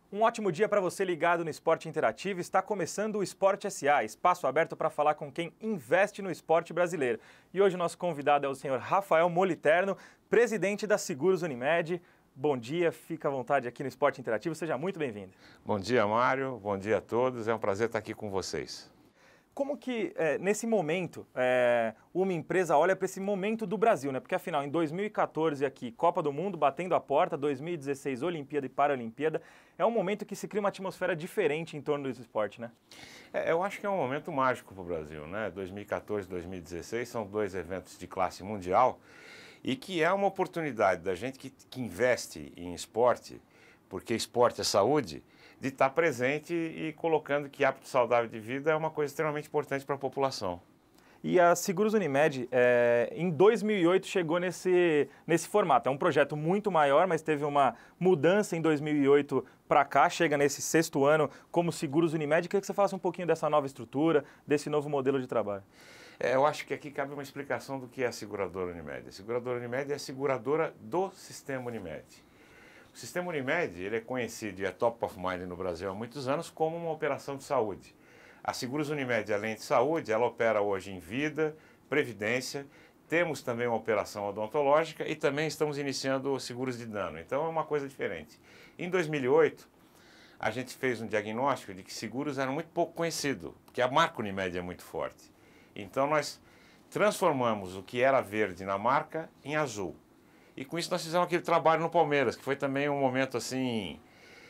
Um ótimo dia para você ligado no Esporte Interativo. Está começando o Esporte SA, espaço aberto para falar com quem investe no esporte brasileiro. E hoje o nosso convidado é o senhor Rafael Moliterno, presidente da Seguros Unimed. Bom dia, fica à vontade aqui no Esporte Interativo, seja muito bem-vindo. Bom dia, Mário, bom dia a todos, é um prazer estar aqui com vocês. Como que, nesse momento, uma empresa olha para esse momento do Brasil, né? Porque, afinal, em 2014 aqui, Copa do Mundo batendo a porta, 2016 Olimpíada e Paralimpíada, é um momento que se cria uma atmosfera diferente em torno desse esporte, né? Eu acho que é um momento mágico para o Brasil, né? 2014 e 2016 são dois eventos de classe mundial e que é uma oportunidade da gente que investe em esporte, porque esporte é saúde, de estar presente e colocando que hábito saudável de vida é uma coisa extremamente importante para a população. E a Seguros Unimed, em 2008, chegou nesse formato. É um projeto muito maior, mas teve uma mudança em 2008 para cá, chega nesse sexto ano como Seguros Unimed. Queria que você falasse um pouquinho dessa nova estrutura, desse novo modelo de trabalho. Eu acho que aqui cabe uma explicação do que é a seguradora Unimed. A seguradora Unimed é a seguradora do Sistema Unimed. O Sistema Unimed ele é conhecido e é top of mind no Brasil há muitos anos como uma operação de saúde. A Seguros Unimed, além de saúde, ela opera hoje em vida, previdência, temos também uma operação odontológica e também estamos iniciando seguros de dano. Então é uma coisa diferente. Em 2008, a gente fez um diagnóstico de que seguros eram muito pouco conhecidos, porque a marca Unimed é muito forte. Então nós transformamos o que era verde na marca em azul. E com isso nós fizemos aquele trabalho no Palmeiras, que foi também um momento assim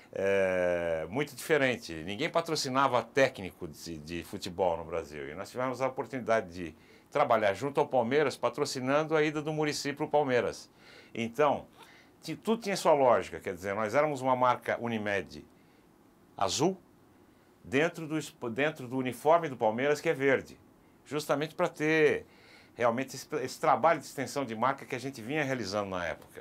muito diferente. Ninguém patrocinava técnico de futebol no Brasil. E nós tivemos a oportunidade de trabalhar junto ao Palmeiras, patrocinando a ida do Muricy para o Palmeiras. Então, tudo tinha sua lógica. Quer dizer, nós éramos uma marca Unimed azul dentro do uniforme do Palmeiras, que é verde. Justamente para ter realmente esse trabalho de extensão de marca que a gente vinha realizando na época.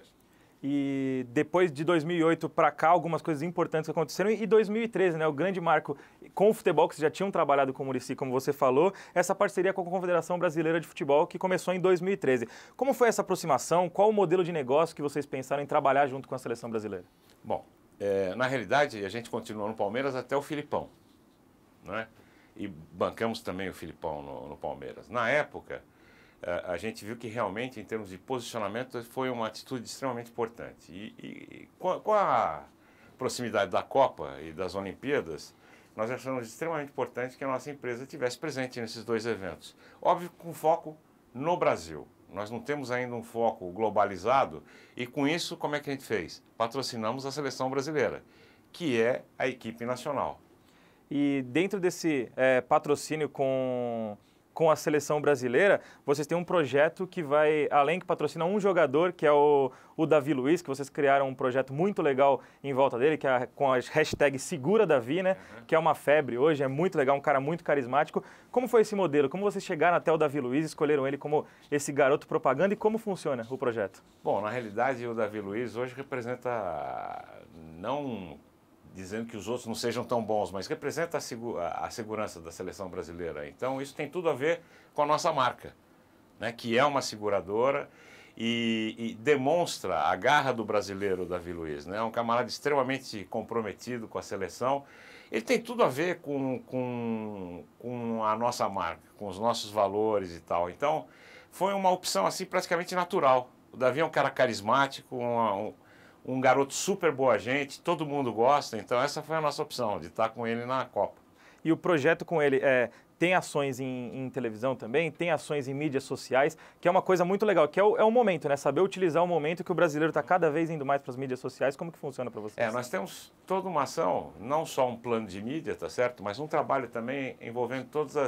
E depois de 2008 para cá, algumas coisas importantes aconteceram. E 2013, né, o grande marco com o futebol, que vocês já tinham trabalhado com o Muricy, como você falou, essa parceria com a Confederação Brasileira de Futebol, que começou em 2013. Como foi essa aproximação? Qual o modelo de negócio que vocês pensaram em trabalhar junto com a seleção brasileira? Bom, na realidade, a gente continuou no Palmeiras até o Filipão, né? E bancamos também o Filipão no Palmeiras. Na época, a gente viu que realmente, em termos de posicionamento, foi uma atitude extremamente importante. E com a proximidade da Copa e das Olimpíadas, nós achamos extremamente importante que a nossa empresa estivesse presente nesses dois eventos. Óbvio, com foco no Brasil. Nós não temos ainda um foco globalizado e, com isso, como é que a gente fez? Patrocinamos a seleção brasileira, que é a equipe nacional. E dentro desse patrocínio com a seleção brasileira, vocês têm um projeto que vai, além que patrocina um jogador, que é o Davi Luiz, que vocês criaram um projeto muito legal em volta dele, que é com a hashtag SeguraDavi, né? Que é uma febre hoje, é muito legal, um cara muito carismático. Como foi esse modelo? Como vocês chegaram até o Davi Luiz, escolheram ele como esse garoto propaganda e como funciona o projeto? Bom, na realidade o Davi Luiz hoje representa, não dizendo que os outros não sejam tão bons, mas representa a segurança da seleção brasileira. Então isso tem tudo a ver com a nossa marca, né, que é uma seguradora e demonstra a garra do brasileiro Davi Luiz, né, um camarada extremamente comprometido com a seleção. Ele tem tudo a ver com a nossa marca, com os nossos valores e tal. Então foi uma opção assim praticamente natural. O Davi é um cara carismático, um garoto super boa gente, todo mundo gosta, então essa foi a nossa opção, de estar com ele na Copa. E o projeto com ele tem ações em televisão também, tem ações em mídias sociais, que é uma coisa muito legal, que é o momento, né? Saber utilizar o momento que o brasileiro está cada vez indo mais para as mídias sociais. Como que funciona para vocês? Nós temos toda uma ação, não só um plano de mídia, tá certo? Mas um trabalho também envolvendo todas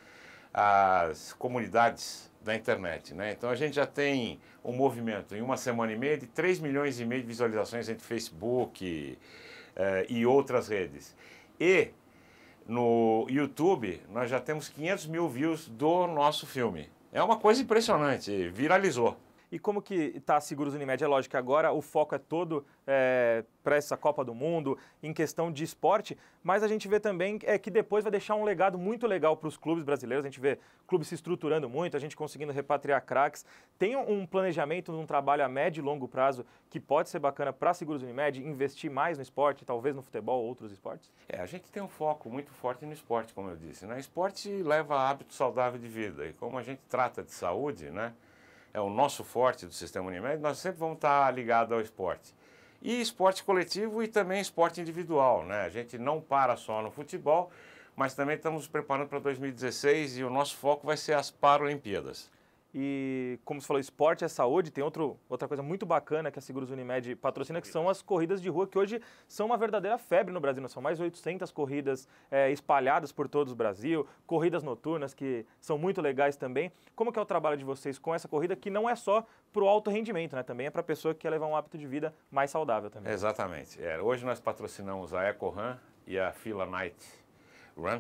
as comunidades da internet, né? Então a gente já tem um movimento em uma semana e meia de 3,5 milhões de visualizações entre Facebook e outras redes. E no YouTube nós já temos 500 mil views do nosso filme. É uma coisa impressionante, viralizou. E como que está a Seguros Unimed? É lógico que agora o foco é todo para essa Copa do Mundo, em questão de esporte, mas a gente vê também que depois vai deixar um legado muito legal para os clubes brasileiros. A gente vê clubes se estruturando muito, a gente conseguindo repatriar craques. Tem um planejamento, um trabalho a médio e longo prazo que pode ser bacana para a Seguros Unimed, investir mais no esporte, talvez no futebol ou outros esportes? A gente tem um foco muito forte no esporte, como eu disse, né? Esporte leva a hábito saudável de vida, e como a gente trata de saúde, né? É o nosso forte do Sistema Unimed, nós sempre vamos estar ligados ao esporte. E esporte coletivo e também esporte individual, né? A gente não para só no futebol, mas também estamos nos preparando para 2016 e o nosso foco vai ser as Paralimpíadas. E, como você falou, esporte é saúde, tem outra coisa muito bacana que a Seguros Unimed patrocina, que são as corridas de rua, que hoje são uma verdadeira febre no Brasil. São mais de 800 corridas espalhadas por todo o Brasil, corridas noturnas que são muito legais também. Como que é o trabalho de vocês com essa corrida, que não é só para o alto rendimento, né? Também é para a pessoa que quer levar um hábito de vida mais saudável também. Exatamente. Hoje nós patrocinamos a Eco Run e a Fila Night Run.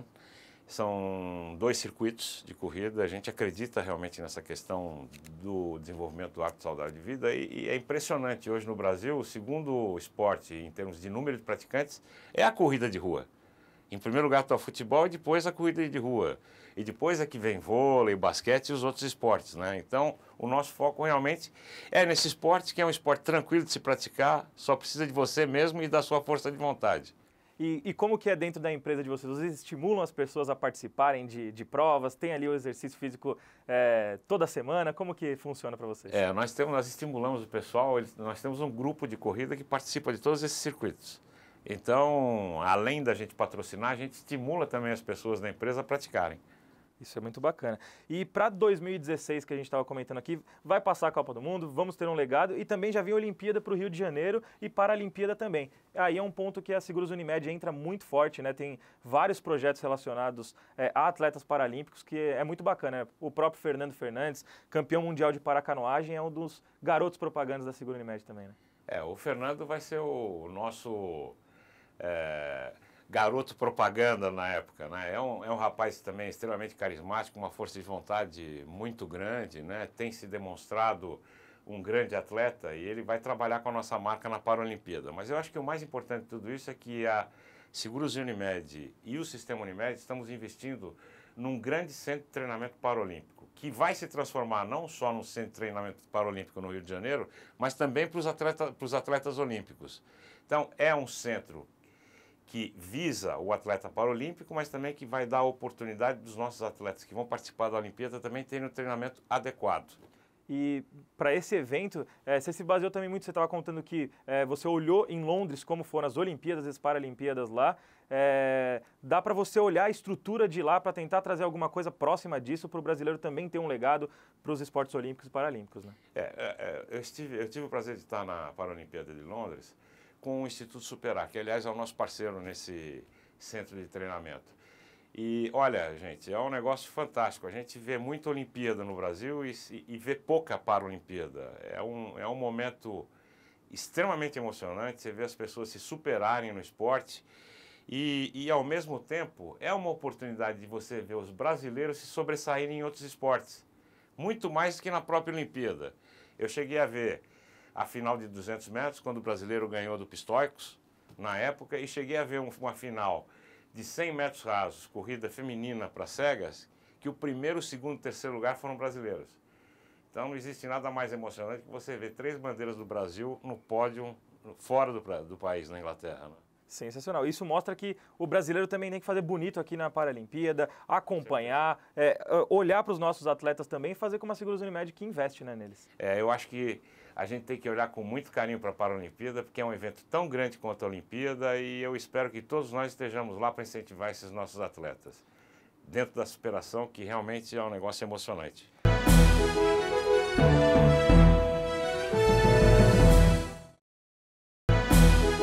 São 2 circuitos de corrida, a gente acredita realmente nessa questão do desenvolvimento do hábito saudável de vida e é impressionante, hoje no Brasil, o segundo esporte em termos de número de praticantes é a corrida de rua. Em primeiro lugar está o futebol e depois a corrida de rua. E depois é que vem vôlei, basquete e os outros esportes, né? Então, o nosso foco realmente é nesse esporte, que é um esporte tranquilo de se praticar, só precisa de você mesmo e da sua força de vontade. E como que é dentro da empresa de vocês? Vocês estimulam as pessoas a participarem de provas? Tem ali o exercício físico toda semana? Como que funciona para vocês? Nós estimulamos o pessoal, nós temos um grupo de corrida que participa de todos esses circuitos. Então, além da gente patrocinar, a gente estimula também as pessoas da empresa a praticarem. Isso é muito bacana. E para 2016, que a gente estava comentando aqui, vai passar a Copa do Mundo, vamos ter um legado e também já vem a Olimpíada para o Rio de Janeiro e Paralimpíada também. Aí é um ponto que a Seguros Unimed entra muito forte, né? Tem vários projetos relacionados a atletas paralímpicos, que é muito bacana. O próprio Fernando Fernandes, campeão mundial de paracanoagem, é um dos garotos propagandas da Seguros Unimed também, né? O Fernando vai ser o nosso garoto propaganda na época, né? É um rapaz também extremamente carismático, uma força de vontade muito grande, né? Tem se demonstrado um grande atleta e ele vai trabalhar com a nossa marca na Paralimpíada. Mas eu acho que o mais importante de tudo isso é que a Seguros Unimed e o Sistema Unimed estamos investindo num grande centro de treinamento paralímpico, que vai se transformar não só num centro de treinamento paralímpico no Rio de Janeiro, mas também para os atletas olímpicos. Então, é um centro que visa o atleta paralímpico, mas também que vai dar a oportunidade dos nossos atletas que vão participar da Olimpíada também terem um treinamento adequado. E para esse evento, você se baseou também muito, você estava contando que você olhou em Londres como foram as Olimpíadas e as Paralimpíadas lá. Dá para você olhar a estrutura de lá para tentar trazer alguma coisa próxima disso para o brasileiro também ter um legado para os esportes olímpicos e paralímpicos, né? Eu tive o prazer de estar na Paralimpíada de Londres com o Instituto Superar, que aliás é o nosso parceiro nesse centro de treinamento. E olha, gente, é um negócio fantástico. A gente vê muita Olimpíada no Brasil e vê pouca Paralimpíada. É um momento extremamente emocionante. Você vê as pessoas se superarem no esporte e ao mesmo tempo, é uma oportunidade de você ver os brasileiros se sobressaírem em outros esportes. Muito mais do que na própria Olimpíada. Eu cheguei a ver a final de 200 metros, quando o brasileiro ganhou do Pistóicos, na época, e cheguei a ver uma final de 100 metros rasos, corrida feminina para cegas, que o primeiro, segundo e terceiro lugar foram brasileiros. Então não existe nada mais emocionante que você ver 3 bandeiras do Brasil no pódio fora do país, na Inglaterra, né? Sensacional. Isso mostra que o brasileiro também tem que fazer bonito aqui na Paralimpíada, acompanhar, olhar para os nossos atletas também e fazer como a Seguros Unimed que investe, né, neles. Eu acho que a gente tem que olhar com muito carinho para a Paralimpíada, porque é um evento tão grande quanto a Olimpíada e eu espero que todos nós estejamos lá para incentivar esses nossos atletas, dentro da superação, que realmente é um negócio emocionante.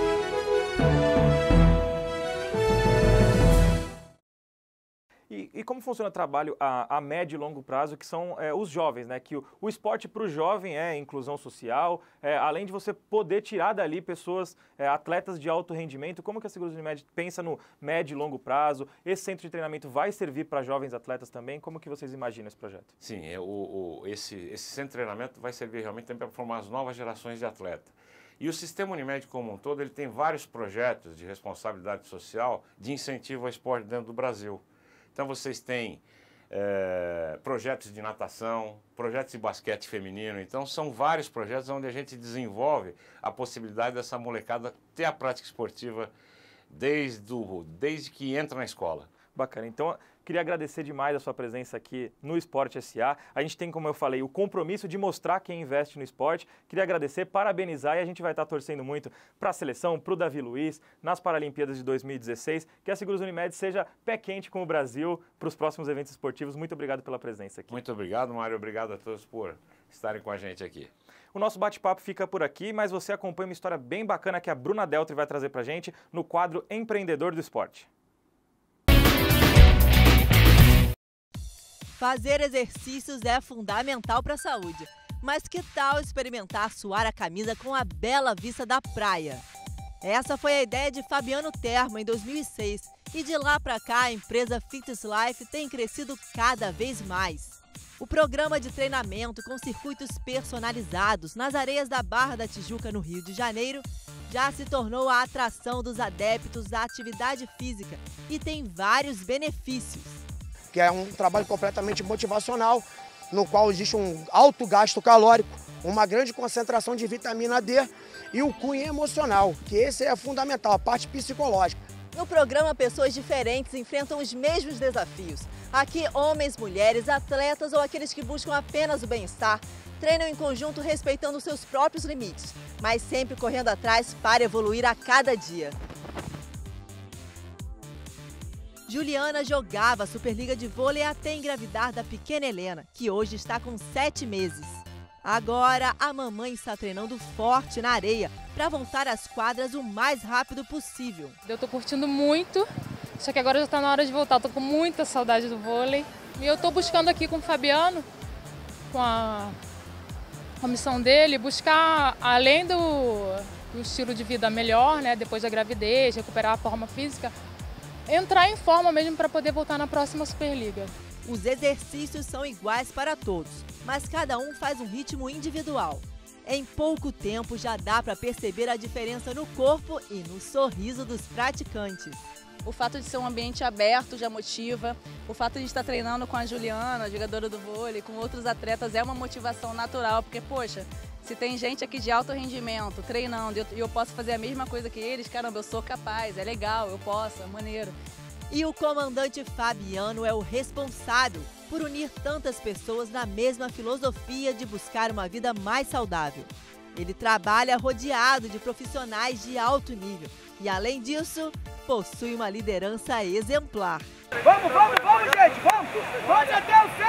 E como funciona o trabalho a médio e longo prazo, que são os jovens, né? Que o esporte para o jovem é inclusão social, além de você poder tirar dali pessoas, atletas de alto rendimento. Como que a Seguros Unimed pensa no médio e longo prazo? Esse centro de treinamento vai servir para jovens atletas também? Como que vocês imaginam esse projeto? Sim, esse centro de treinamento vai servir realmente também para formar as novas gerações de atletas. E o Sistema Unimed como um todo, ele tem vários projetos de responsabilidade social de incentivo ao esporte dentro do Brasil. Então vocês têm projetos de natação, projetos de basquete feminino, então são vários projetos onde a gente desenvolve a possibilidade dessa molecada ter a prática esportiva desde que entra na escola. Bacana. Então, queria agradecer demais a sua presença aqui no Esporte SA. A gente tem, como eu falei, o compromisso de mostrar quem investe no esporte. Queria agradecer, parabenizar, e a gente vai estar torcendo muito para a seleção, para o Davi Luiz, nas Paralimpíadas de 2016. Que a Seguros Unimed seja pé quente com o Brasil para os próximos eventos esportivos. Muito obrigado pela presença aqui. Muito obrigado, Mário. Obrigado a todos por estarem com a gente aqui. O nosso bate-papo fica por aqui, mas você acompanha uma história bem bacana que a Bruna Deltri vai trazer para a gente no quadro Empreendedor do Esporte. Fazer exercícios é fundamental para a saúde, mas que tal experimentar suar a camisa com a bela vista da praia? Essa foi a ideia de Fabiano Termo em 2006 e de lá para cá a empresa Fitness Life tem crescido cada vez mais. O programa de treinamento com circuitos personalizados nas areias da Barra da Tijuca, no Rio de Janeiro, já se tornou a atração dos adeptos da atividade física e tem vários benefícios. Que é um trabalho completamente motivacional, no qual existe um alto gasto calórico, uma grande concentração de vitamina D e o cunho emocional, que esse é fundamental, a parte psicológica. No programa, pessoas diferentes enfrentam os mesmos desafios. Aqui, homens, mulheres, atletas ou aqueles que buscam apenas o bem-estar, treinam em conjunto respeitando seus próprios limites, mas sempre correndo atrás para evoluir a cada dia. Juliana jogava a Superliga de Vôlei até engravidar da pequena Helena, que hoje está com 7 meses. Agora, a mamãe está treinando forte na areia para voltar às quadras o mais rápido possível. Eu estou curtindo muito, só que agora já está na hora de voltar. Estou com muita saudade do vôlei. E eu estou buscando aqui com o Fabiano, com a missão dele, buscar, além do estilo de vida melhor, né, depois da gravidez, recuperar a forma física, entrar em forma mesmo para poder voltar na próxima Superliga. Os exercícios são iguais para todos, mas cada um faz um ritmo individual. Em pouco tempo já dá para perceber a diferença no corpo e no sorriso dos praticantes. O fato de ser um ambiente aberto já motiva, o fato de estar treinando com a Juliana, jogadora do vôlei, com outros atletas, é uma motivação natural, porque, poxa, se tem gente aqui de alto rendimento treinando e eu posso fazer a mesma coisa que eles, caramba, eu sou capaz, é legal, eu posso, é maneiro. E o comandante Fabiano é o responsável por unir tantas pessoas na mesma filosofia de buscar uma vida mais saudável. Ele trabalha rodeado de profissionais de alto nível e, além disso, possui uma liderança exemplar. Vamos, gente, vamos! Vamos até o